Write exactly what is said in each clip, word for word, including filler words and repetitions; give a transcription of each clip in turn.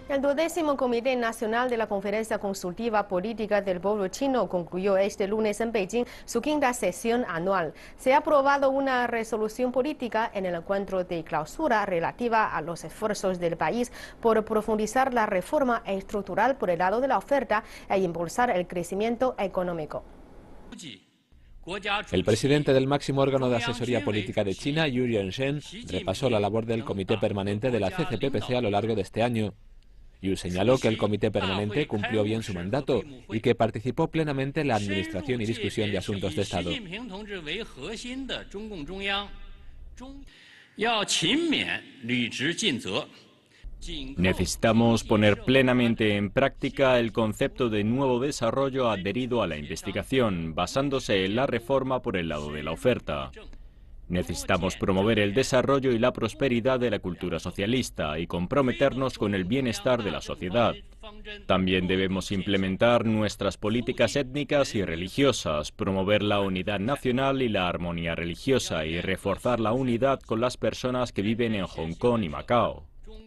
El duodécimo Comité Nacional de la Conferencia Consultiva Política del Pueblo Chino concluyó este lunes en Beijing su quinta sesión anual. Se ha aprobado una resolución política en el encuentro de clausura relativa a los esfuerzos del país por profundizar la reforma estructural por el lado de la oferta e impulsar el crecimiento económico. El presidente del máximo órgano de asesoría política de China, Yu Yunshen, repasó la labor del Comité Permanente de la C C P P C a lo largo de este año. Yu señaló que el Comité Permanente cumplió bien su mandato y que participó plenamente en la administración y discusión de asuntos de Estado. Necesitamos poner plenamente en práctica el concepto de nuevo desarrollo adherido a la investigación, basándose en la reforma por el lado de la oferta. Necesitamos promover el desarrollo y la prosperidad de la cultura socialista y comprometernos con el bienestar de la sociedad. También debemos implementar nuestras políticas étnicas y religiosas, promover la unidad nacional y la armonía religiosa y reforzar la unidad con las personas que viven en Hong Kong y Macao.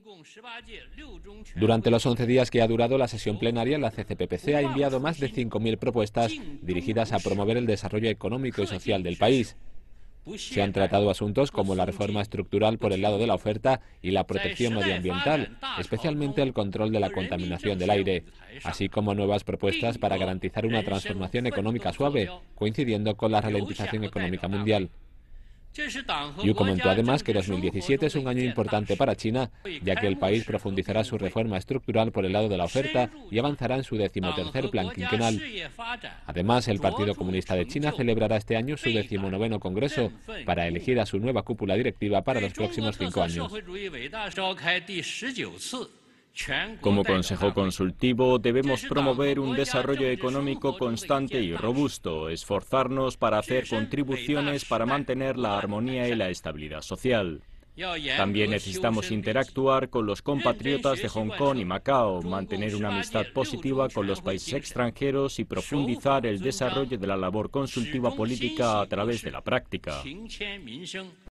Durante los once días que ha durado la sesión plenaria, la C C P P C ha enviado más de cinco mil propuestas dirigidas a promover el desarrollo económico y social del país. Se han tratado asuntos como la reforma estructural por el lado de la oferta y la protección medioambiental, especialmente el control de la contaminación del aire, así como nuevas propuestas para garantizar una transformación económica suave, coincidiendo con la ralentización económica mundial. Yu comentó además que dos mil diecisiete es un año importante para China, ya que el país profundizará su reforma estructural por el lado de la oferta y avanzará en su decimotercer plan quinquenal. Además, el Partido Comunista de China celebrará este año su decimonoveno Congreso para elegir a su nueva cúpula directiva para los próximos cinco años. Como Consejo Consultivo debemos promover un desarrollo económico constante y robusto, esforzarnos para hacer contribuciones para mantener la armonía y la estabilidad social. También necesitamos interactuar con los compatriotas de Hong Kong y Macao, mantener una amistad positiva con los países extranjeros y profundizar el desarrollo de la labor consultiva política a través de la práctica.